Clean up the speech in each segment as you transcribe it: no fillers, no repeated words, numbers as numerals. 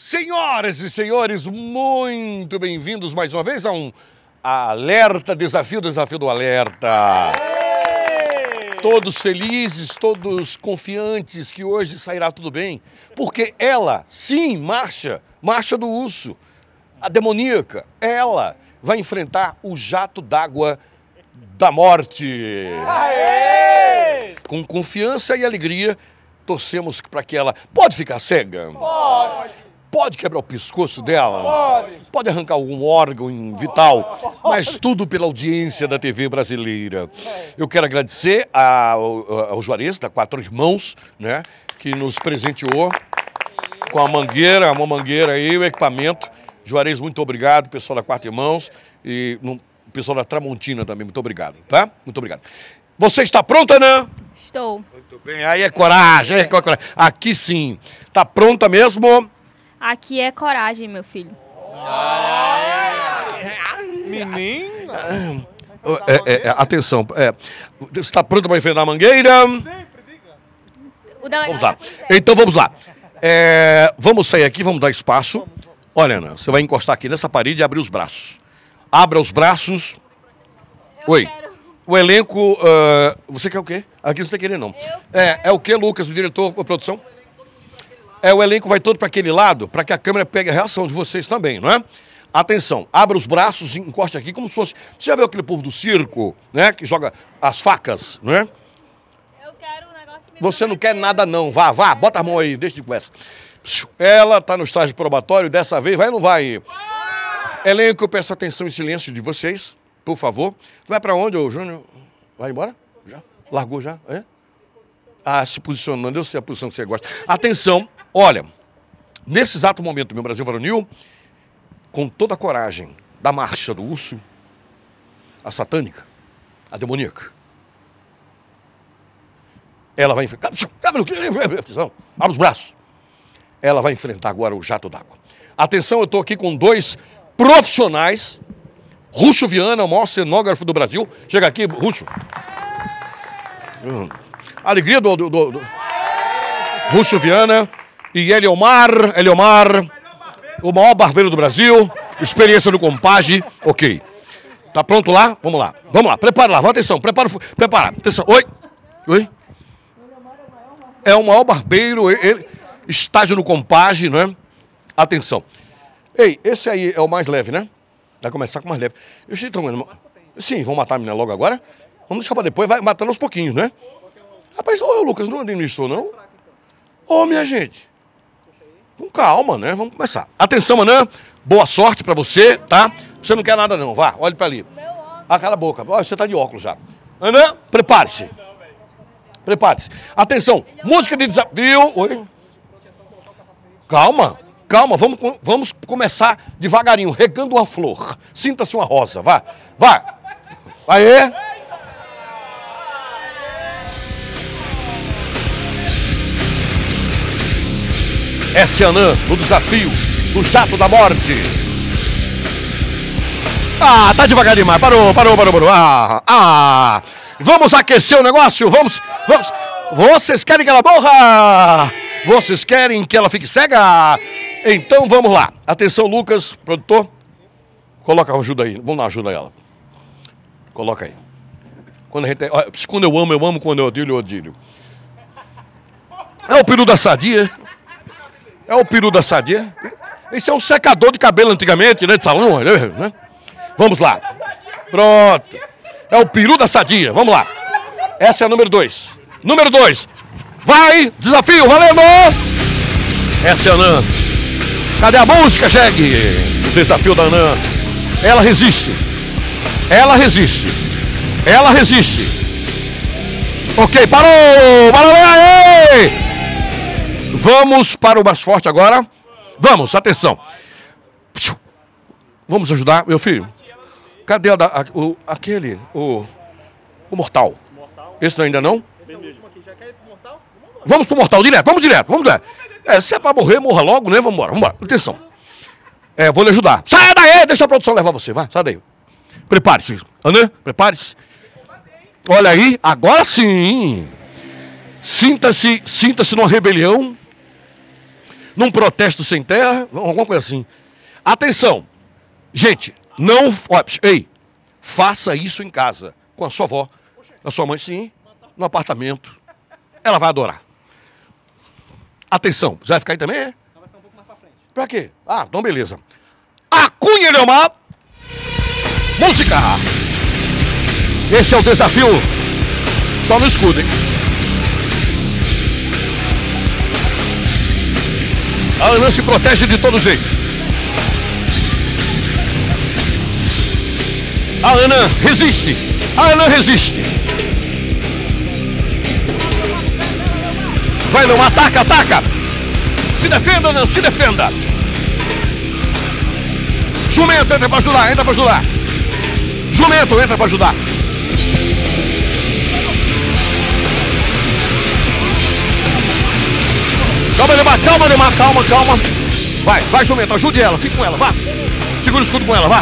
Senhoras e senhores, muito bem-vindos mais uma vez a um Alerta Desafio, Desafio do Alerta. Todos felizes, todos confiantes que hoje sairá tudo bem, porque ela, sim, Marcha do Urso, a demoníaca, ela vai enfrentar o jato d'água da morte. Aê! Com confiança e alegria, torcemos para que ela... Pode ficar cega? Pode! Pode quebrar o pescoço dela? Pode! Pode arrancar algum órgão vital? Mas tudo pela audiência da TV brasileira. Eu quero agradecer ao Juarez, da Quatro Irmãos, né, que nos presenteou com uma mangueira aí, o equipamento. Juarez, muito obrigado, pessoal da Quatro Irmãos e o pessoal da Tramontina também, muito obrigado, tá? Muito obrigado. Você está pronta, né? Estou. Muito bem, aí é coragem, aí é coragem. Aqui sim. Tá pronta mesmo? Aqui é coragem, meu filho. Menina! Atenção, você está pronta para enfrentar a mangueira? Vamos lá. Então vamos lá. Vamos sair aqui, vamos dar espaço. Olha, Ana, você vai encostar aqui nessa parede e abrir os braços. Abra os braços. Oi. O elenco... você quer o quê? Aqui você não tá querendo, não. É o quê, Lucas, o diretor da produção? O elenco vai todo para aquele lado, para que a câmera pegue a reação de vocês também, não é? Atenção, abra os braços e encoste aqui como se fosse... Você já viu aquele povo do circo, né? Que joga as facas, não é? Eu quero um negócio que me Você não quer nada não, vá, bota a mão aí, deixa de conversa. Ela tá no estágio probatório, dessa vez vai ou não vai? Elenco, eu peço atenção e silêncio de vocês, por favor. Vai para onde, ô Júnior? Vai embora? Já? Largou já? É? Se posicionando, eu sei a posição que você gosta. Atenção, olha, nesse exato momento, meu Brasil Varonil, com toda a coragem da Marcha do Urso, a satânica, a demoníaca, ela vai enfrentar... Abre os braços. Ela vai enfrentar agora o jato d'água. Atenção, eu estou aqui com dois profissionais. Ruxo Viana, o maior cenógrafo do Brasil. Chega aqui, Ruxo. Alegria do Ruxo Viana e Eliomar, o maior barbeiro do Brasil. Experiência no Compage. Ok. Tá pronto lá? Vamos lá. Prepara lá. Atenção. Prepara. Atenção. Oi. É o maior barbeiro. Estágio no Compage, não é? Atenção. Ei, esse aí é o mais leve, né? Vai começar com o mais leve. Eu achei tão... Sim, vamos matar a menina logo agora. Vamos deixar pra depois, vai matando aos pouquinhos, né? Rapaz, Lucas, não administrou, não? Minha gente. Com calma, né? Vamos começar. Atenção, Anã. Boa sorte pra você, tá? Você não quer nada, não. Vá, olhe pra ali. Cala a boca. Você tá de óculos já. Anã, prepare-se. Atenção. Música de desafio. Oi. Calma, vamos começar devagarinho, regando uma flor. Sinta-se uma rosa, vá. Aê! Essa é a Anã, no desafio do jato da morte. Tá devagar demais, parou. Vamos aquecer o negócio, vamos. Vocês querem que ela morra? Vocês querem que ela fique cega? Então vamos lá. Atenção, Lucas, produtor. Coloca a ajuda aí. Vamos dar ajuda a ela. Coloca aí. Quando eu amo. Quando eu odeio. É o peru da sadia. Esse é um secador de cabelo antigamente, né? De salão, né? Vamos lá. Pronto. É o peru da sadia. Vamos lá. Essa é a número 2. Número 2. Vai, desafio, valendo! Essa é a Anã. Cadê a música, jegue? O desafio da Anã. Ela resiste. Ok, parou! Aí! Vamos para o mais forte agora. Vamos, atenção. Vamos ajudar, meu filho. Cadê o mortal? Esse ainda não? Vamos pro mortal, direto, vamos direto. Se é pra morrer, morra logo, né? Vamos embora. Atenção. Vou lhe ajudar. Sai daí, deixa a produção levar você, vai, sai daí. Prepare-se, Anã, prepare-se. Olha aí, agora sim. Sinta-se numa rebelião. num protesto sem terra, alguma coisa assim. Atenção, gente, não... Ó, ei, faça isso em casa, com a sua avó, a sua mãe, sim, no apartamento. Ela vai adorar. Atenção, você vai ficar aí também? Não, vai ficar um pouco mais pra frente. Pra quê? Ah, então beleza. A Cunha Eleomar. Música. Esse é o desafio. Só no escudo, hein? A Anã se protege de todo jeito. A Anã resiste. A Anã resiste. Vai, não, ataca, ataca. Se defenda, Anã, se defenda. Jumento, entra pra ajudar, entra pra ajudar. Jumento, entra pra ajudar. Calma, Neymar, calma, Neymar, calma, calma. Vai, vai, Jumento, ajude ela, fique com ela, vá. Segura o escudo com ela, vá.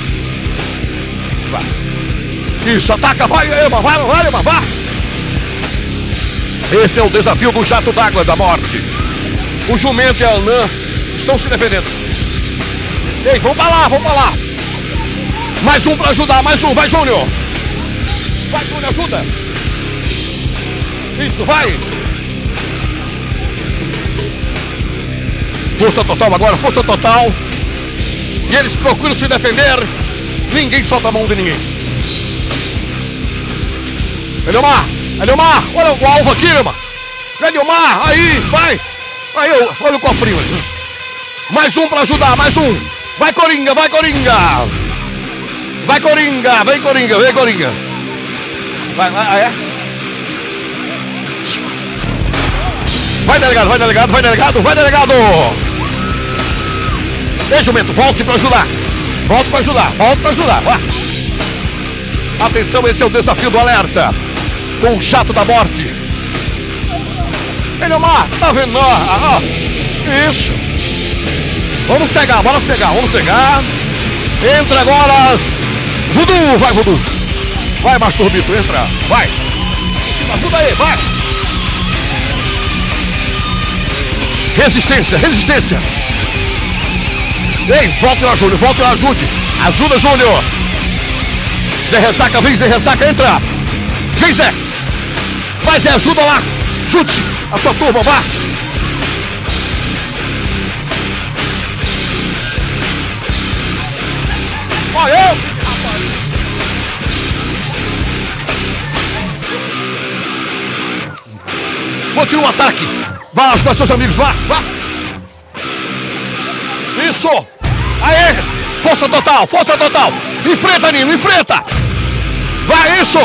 Vai. Isso, ataca, vai, Neymar, vai, Neymar, vá. Esse é o desafio do jato d'água da morte. O Jumento e a Anã estão se defendendo. Ei, vamos pra lá, vamos pra lá. Mais um pra ajudar, mais um, vai, Júnior. Vai, Júnior, ajuda. Isso, vai. Força total agora, força total. E eles procuram se defender. Ninguém solta a mão de ninguém. Eleomar, Eleomar, olha o alvo aqui, Eleomar. Eleomar, aí, vai. Aí, olha o cofrinho. Mais um pra ajudar, mais um. Vai, Coringa, vai, Coringa. Vai, Coringa, vem, Coringa, vem, Coringa. Vai, vai, é? Vai, delegado, vai, delegado, vai, delegado, vai, delegado. Ei, Jumento, volte pra ajudar. Volte pra ajudar, volte pra ajudar. Vá. Atenção, esse é o desafio do alerta. Com o chato da morte. Eleomar, tá vendo? Isso. Vamos cegar, bora cegar, vamos cegar. Entra agora. Voodoo, vai, Voodoo. Vai, Masturbito, entra. Vai. Ajuda aí, vai. Resistência, resistência. Ei, volte lá, Júnior, volte lá, ajude. Ajuda, Júnior. Zé Ressaca, vem, Zé Ressaca, entra. Vem, Zé. Vai, Zé, ajuda lá. Chute a sua turma, vá. Olha eu. Continua o ataque. Vá ajudar seus amigos, vá, vá. Isso. Aê. Força total, força total. Enfrenta, Nino, enfrenta. Vai, isso.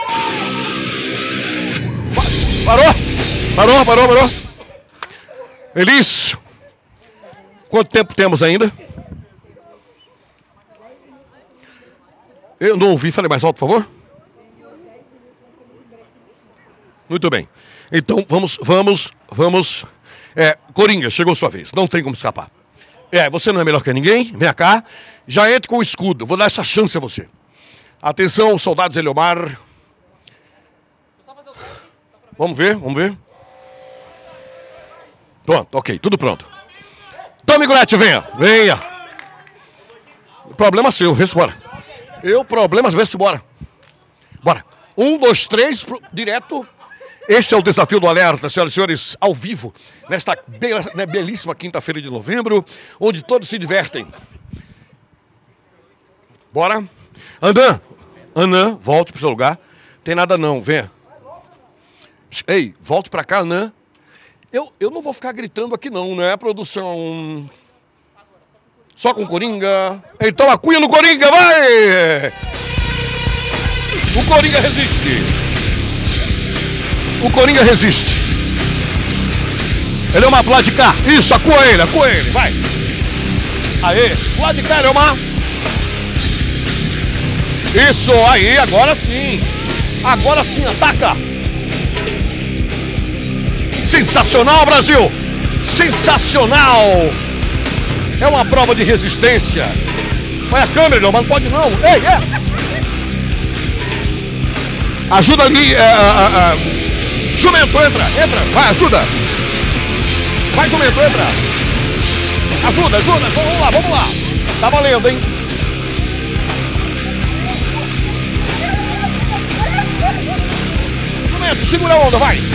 Parou. Parou, parou, parou. Elis. Quanto tempo temos ainda? Eu não ouvi, fale mais alto, por favor. Muito bem. Então, vamos. Coringa, chegou sua vez. Não tem como escapar. Você não é melhor que ninguém. Vem cá. Já entre com o escudo. Vou dar essa chance a você. Atenção, soldados Eleomar. Vamos ver, vamos ver. Pronto, ok, tudo pronto. Tome, Gulete, venha. Venha. Problema seu, vê se bora. Problemas, vê se bora. Bora. 1, 2, 3, direto. Esse é o desafio do alerta, senhoras e senhores, ao vivo, nesta belíssima quinta-feira de novembro, onde todos se divertem. Bora. Anã, volte para o seu lugar. Tem nada não, venha. Ei, volte para cá, Anã. Eu não vou ficar gritando aqui não, né, produção? Só com Coringa. Então a Cunha no Coringa, vai! O Coringa resiste. O Coringa resiste. Eleomar pro lado de cá. Isso, acua ele, vai. Aê, pro lado de cá, Eleomar. Isso, aí, agora sim. Agora sim, ataca. Sensacional, Brasil. Sensacional. É uma prova de resistência. Vai a câmera, Eleomar, não pode não. Ei, Ajuda ali, Jumento, entra, vai, ajuda. Vai, jumento, entra. Ajuda, ajuda. Vamos lá, vamos lá. Tá valendo, hein? Jumento, segura a onda, vai.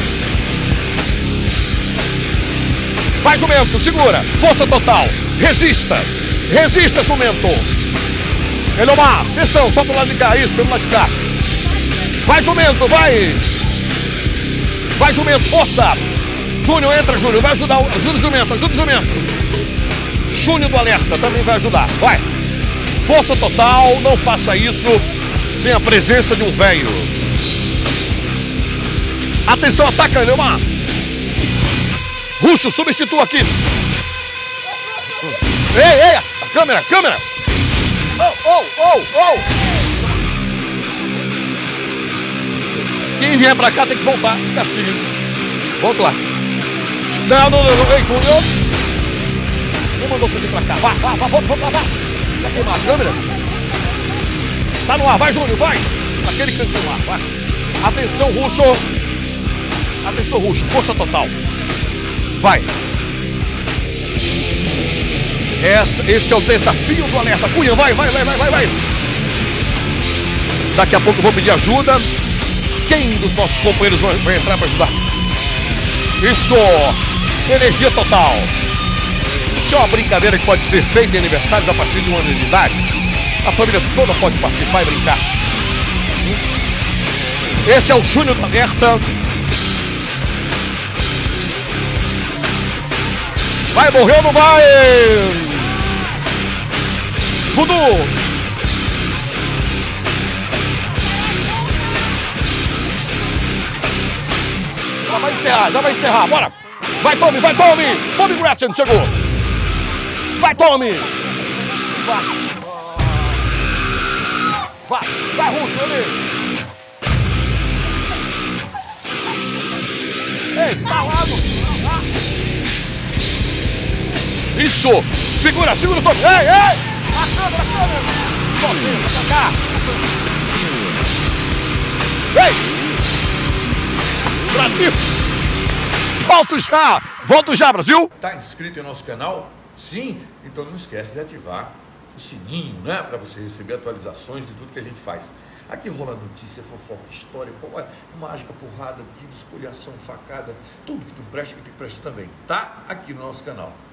Vai, jumento, segura. Força total. Resista. Resista, jumento. Eliomar, atenção, só pro lado de cá. Isso, pelo lado de cá. Vai, jumento, vai. Vai, jumento, força. Júnior, entra, Júnior. Vai ajudar. Ajuda o jumento, ajuda o jumento. Júnior do alerta também vai ajudar. Vai. Força total. Não faça isso sem a presença de um velho. Atenção, ataca, Eliomar. Ruxo, substitua aqui. Ei, ei, câmera, câmera. Quem vier pra cá tem que voltar de castigo. Volta lá. Não, ei, Júnior. Quem mandou você vir pra cá? Vai, volta lá, vai. Vai queimar a câmera. Tá no ar, vai, Júnior, vai. Aquele cantinho lá, vai. Atenção, Ruxo. Atenção, Ruxo, força total. Vai. Esse é o desafio do alerta. Cunha, vai. Daqui a pouco eu vou pedir ajuda. Quem dos nossos companheiros vai entrar para ajudar? Isso! Energia total. Isso é uma brincadeira que pode ser feita em aniversários a partir de 1 ano de idade. A família toda pode participar e brincar. Esse é o Júnior do alerta. Vai, morreu ou não vai? Vudu! Já vai encerrar, bora! Vai, Tommy! Tommy Gretchen chegou! Vai, Tommy! Vai, Ruxo, ali! Ei, tá lá, isso! Segura o Tommy! Ei! A câmera! Sozinho, pra cá! Ei! Brasil! Volto já, Brasil! Tá inscrito em nosso canal? Sim? Então não esquece de ativar o sininho, né? Para você receber atualizações de tudo que a gente faz. Aqui rola notícia, fofoca, história, mágica, porrada, tiro, escoriação, facada, tudo que não presta, que tem que prestar também. Tá aqui no nosso canal.